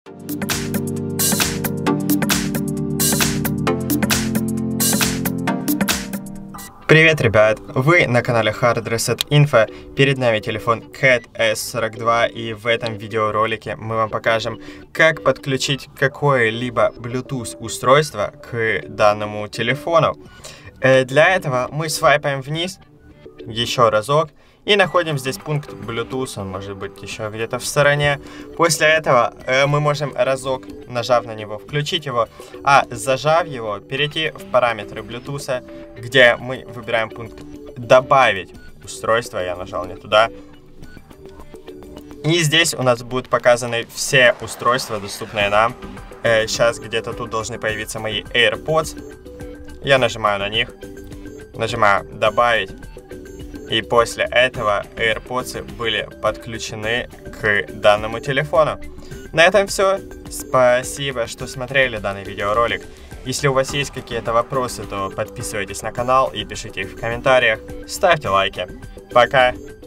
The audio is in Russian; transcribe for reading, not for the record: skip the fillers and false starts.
Привет, ребят! Вы на канале Hard Reset Info. Перед нами телефон Cat S42, и в этом видеоролике мы вам покажем, как подключить какое-либо Bluetooth устройство к данному телефону. Для этого мы свайпаем вниз еще разок и находим здесь пункт Bluetooth, он может быть еще где-то в стороне. После этого мы можем разок, нажав на него, включить его, а зажав его, перейти в параметры Bluetooth, где мы выбираем пункт «Добавить устройство», я нажал не туда. И здесь у нас будут показаны все устройства, доступные нам. Сейчас где-то тут должны появиться мои AirPods. Я нажимаю на них, нажимаю «Добавить». И после этого AirPods были подключены к данному телефону. На этом все. Спасибо, что смотрели данный видеоролик. Если у вас есть какие-то вопросы, то подписывайтесь на канал и пишите их в комментариях. Ставьте лайки. Пока!